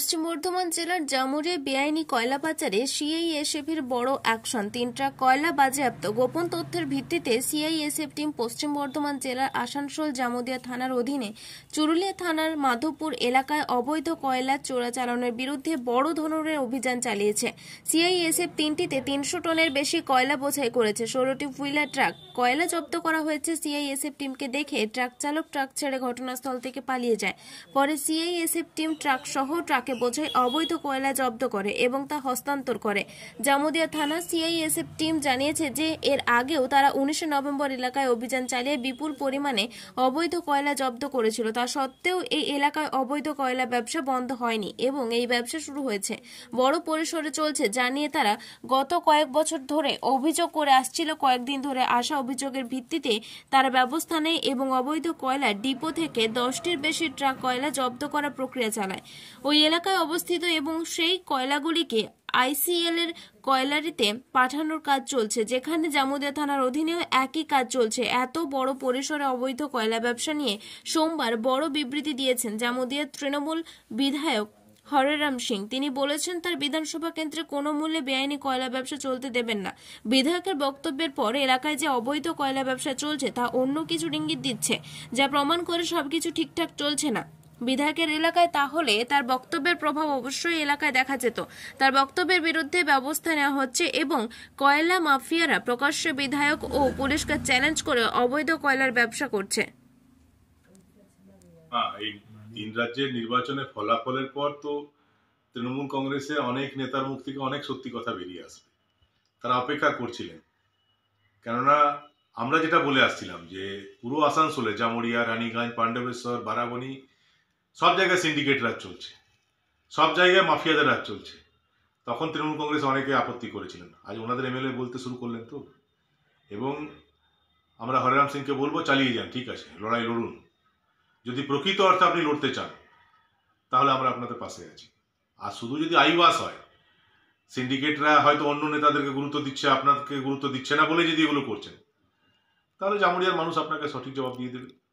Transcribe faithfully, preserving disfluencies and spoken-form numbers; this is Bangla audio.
পশ্চিম বর্ধমান জেলার জামুরিয়ায় বেআইনি কয়লা পাচারে সিআইএসএফের বড় অ্যাকশন। তিন ট্রাক কয়লা বাজেয়াপ্ত। গোপন তথ্যের ভিত্তিতে সিআইএসএফ টিম পশ্চিম বর্ধমান জেলার আসানসোল জামুরিয়া থানার অধীনে চুরুলিয়া থানার মাধবপুর এলাকায় অবৈধ কয়লা চোরাচালানের বিরুদ্ধে বড় ধরনের অভিযান চালিয়েছে। সিআইএসএফ তিনটিতে তিনশো টনের বেশি কয়লা বোঝাই করেছে। ষোলোটি হুইলার ট্রাক কয়লা জব্দ করা হয়েছে। সিআইএসএফ টিমকে দেখে ট্রাক চালক ট্রাক ছেড়ে ঘটনাস্থল থেকে পালিয়ে যায়। পরে সিআইএসএফ টিম ট্রাক সহ ট্রাকে বোঝাই অবৈধ কয়লা জব্দ করে এবং তা হস্তান্তর করে। জামুরিয়া থানা সিআইএসএফ টিম জানিয়েছে যে এর আগেও তারা উনিশে নভেম্বর এলাকায় অভিযান চালিয়ে বিপুল পরিমাণে অবৈধ কয়লা জব্দ করেছিল। তা সত্ত্বেও এই এলাকায় অবৈধ কয়লা ব্যবসা বন্ধ হয়নি এবং এই ব্যবসা শুরু হয়েছে, বড় পরিসরে চলছে। জানিয়ে তারা গত কয়েক বছর ধরে অভিযোগ করে আসছিল। কয়েকদিন ধরে আসা অভিযোগের ভিত্তিতে তারা ব্যবস্থা নেয় এবং অবৈধ কয়লা ডিপো থেকে দশটির বেশি ট্রাক কয়লা জব্দ করার প্রক্রিয়া চালায়। ওই এলাকায় অবস্থিত এবং সেই কয়লাগুলিকে আইসিএল এর কয়লারিতে পাঠানোর কাজ চলছে, যেখানে জামুরিয়া থানার অধীনেও একই কাজ চলছে। এত বড় পরিসরে অবৈধ কয়লা ব্যবসা নিয়ে সোমবার বড় বিবৃতি দিয়েছেন জামুরিয়ার তৃণমূল বিধায়ক হরেরাম সিং। তিনি বলেছেন তার বিধানসভা কেন্দ্রে কোনো মূল্যে বেআইনি কয়লা ব্যবসা চলতে দেবেন না। বিধায়কের বক্তব্যের পর এলাকায় যে অবৈধ কয়লা ব্যবসা চলছে তা অন্য কিছু ইঙ্গিত দিচ্ছে, যা প্রমাণ করে সবকিছু ঠিকঠাক চলছে না বিধায়কের এলাকায়। তাহলে তার বক্তব্যের প্রভাব অবশ্যই এলাকায় দেখা যেত। তার বক্তব্যের বিরুদ্ধে ব্যবস্থা নেওয়া হচ্ছে এবং কয়লা মাফিয়ারা প্রকাশ্যে বিধায়ক ও পুলিশকে চ্যালেঞ্জ করে অবৈধ কয়লার ব্যবসা করছে। তিন রাজ্যের নির্বাচনের ফলাফলের পর তো তৃণমূল কংগ্রেসে অনেক নেতার মুখ থেকে অনেক সত্যি কথা বেরিয়ে আসবে। তারা অপেক্ষা করছিলেন, কেননা আমরা যেটা বলে আসছিলাম যে পুরো আসানসোলে জামুরিয়া, রানীগঞ্জ, পাণ্ডবেশ্বর, বারাবণী সব জায়গায় সিন্ডিকেট রাজ চলছে, সব জায়গায় মাফিয়াদের রাজ চলছে। তখন তৃণমূল কংগ্রেস অনেকে আপত্তি করেছিলেন। আজ ওনাদের এমএলএ বলতে শুরু করলেন তো, এবং আমরা হরেরাম সিংকে বলবো চালিয়ে যান, ঠিক আছে, লড়াই লড়ুন। যদি প্রকৃত অর্থে আপনি লড়তে চান তাহলে আমরা আপনাদের পাশে আছি। আর শুধু যদি আইওয়াস হয়, সিন্ডিকেটরা হয়তো অন্য নেতাদেরকে গুরুত্ব দিচ্ছে, আপনাকে গুরুত্ব দিচ্ছে না বলে যদি এগুলো করছেন, তাহলে জামুরিয়ার মানুষ আপনাকে সঠিক জবাব দিয়ে দেবে।